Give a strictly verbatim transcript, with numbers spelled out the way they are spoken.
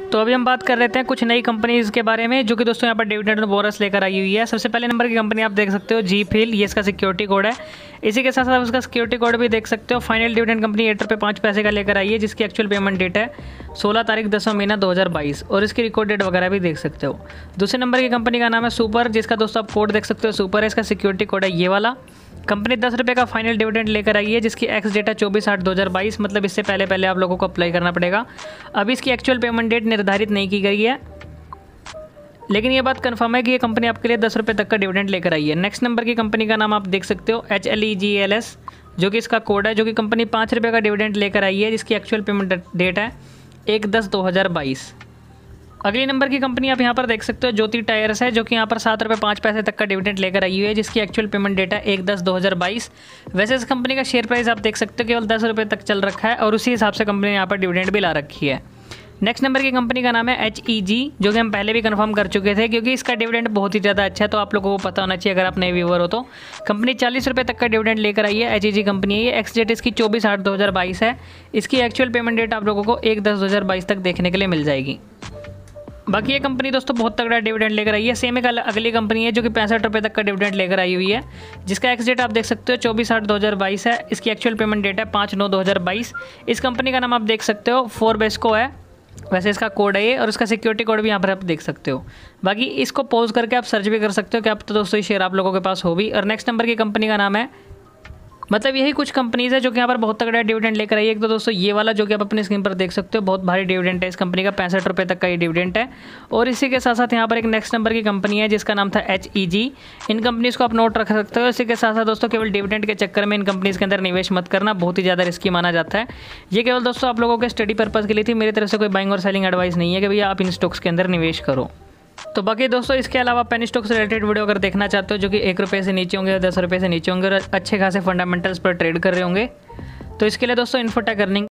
तो अभी हम बात कर रहे थे कुछ नई कंपनीज़ के बारे में जो कि दोस्तों यहाँ पर डिविडेंड और बोनस लेकर आई हुई है। सबसे पहले नंबर की कंपनी आप देख सकते हो जी फील, ये इसका सिक्योरिटी कोड है। इसी के साथ साथ उसका सिक्योरिटी कोड भी देख सकते हो। फाइनल डिविडेंड कंपनी एट रुपये पाँच पैसे का लेकर आई है, जिसकी एक्चुअल पेमेंट डेट है सोलह तारीख दसवां महीना दो हज़ार बाईस, और इसकी रिकॉर्ड डेट वगैरह भी देख सकते हो। दूसरे नंबर की कंपनी का नाम है सुपर, जिसका दोस्तों आप कोड देख सकते हो सुपर है, इसका सिक्योरिटी कोड है ये वाला। कंपनी दस रुपये का फाइनल डिविडेंड लेकर आई है, जिसकी एक्स डेट है चौबीस आठ दो हज़ार बाईस, मतलब इससे पहले पहले आप लोगों को अप्लाई करना पड़ेगा। अभी इसकी एक्चुअल पेमेंट डेट निर्धारित नहीं की गई है, लेकिन ये बात कंफर्म है कि ये कंपनी आपके लिए दस रुपये तक का डिविडेंड लेकर आई है। नेक्स्ट नंबर की कंपनी का नाम आप देख सकते हो H L E G L S, जो कि इसका कोड है, जो कि कंपनी पाँच रुपये का डिविडेंड लेकर आई है, जिसकी एक्चुअल पेमेंट डेट है एक दस दो हज़ार बाईस। अगली नंबर की कंपनी आप यहाँ पर देख सकते हो ज्योति टायर्स है, जो कि यहाँ पर सात रुपये पाँच पैसे तक का डिविडेंड लेकर आई हुई है, जिसकी एक्चुअल पेमेंट डेट है एक दस दो हज़ार बाईस। वैसे इस कंपनी का शेयर प्राइस आप देख सकते हो केवल दस रुपये तक चल रखा है, और उसी हिसाब से कंपनी ने यहाँ पर डिविडेंड भी ला रखी है। नेक्स्ट नंबर की कंपनी का नाम है एच ई जी, जो कि हम पहले भी कंफर्म कर चुके थे, क्योंकि इसका डिविडेंड बहुत ही ज़्यादा अच्छा है, तो आप लोगों को पता होना चाहिए अगर आप नए व्यूअर हो तो। कंपनी चालीस रुपये तक का डिविडेंड लेकर आई है, एच ई जी कंपनी है ये। एक्स डेट इसकी चौबीस आठ दो हज़ार बाईस है। इसकी एक्चुअल पेमेंट डेट आप लोगों को एक दस दो हज़ार बाईस तक देखने के लिए मिल जाएगी। बाकी ये कंपनी दोस्तों बहुत तगड़ा डिविडेंड लेकर आई है। सेम एक अगली कंपनी है जो कि पैंसठ रुपये तक का डिविडेंड लेकर आई हुई है, जिसका एक्स डेट आप देख सकते हो चौबीस आठ दो हज़ार बाईस है। इसकी एक्चुअल पेमेंट डेट है पाँच नौ दो हज़ार बाईस। इस कंपनी का नाम आप देख सकते हो फोर बेस्को है, वैसे इसका कोड है ये, और उसका सिक्योरिटी कोड भी यहाँ पर आप देख सकते हो। बाकी इसको पॉज करके आप सर्च भी कर सकते हो कि आप तो दोस्तों ये शेयर आप लोगों के पास हो भी। और नेक्स्ट नंबर की कंपनी का नाम है, मतलब यही कुछ कंपनीज़ है जो कि यहाँ पर बहुत तगड़ा डिविडेंड लेकर आई है। एक तो दोस्तों ये वाला जो कि आप अपनी स्क्रीन पर देख सकते हो, बहुत भारी डिविडेंड है इस कंपनी का, पैंसठ रुपये तक का ये डिविडेंड है। और इसी के साथ साथ यहाँ पर एक नेक्स्ट नंबर की कंपनी है जिसका नाम था एच ई जी। इन कंपनीज़ को आप नोट रख सकते हो। इसी के साथ साथ दोस्तों केवल डिविडेंड के चक्कर में इन कंपनीज़ के अंदर निवेश मत करना, बहुत ही ज़्यादा रिस्की माना जाता है। ये केवल दोस्तों आप लोगों के स्टडी पर्पज़ के लिए थी, मेरी तरफ से कोई बाइंग और सेलिंग एडवाइस नहीं है कि भैया आप इन स्टॉक्स के अंदर निवेश करो। तो बाकी दोस्तों इसके अलावा पेनी स्टॉक से रिलेटेड वीडियो अगर देखना चाहते हो जो कि एक रुपये से नीचे होंगे, दस रुपये से नीचे होंगे और अच्छे खासे फंडामेंटल्स पर ट्रेड कर रहे होंगे, तो इसके लिए दोस्तों इन्फोटेक अर्निंग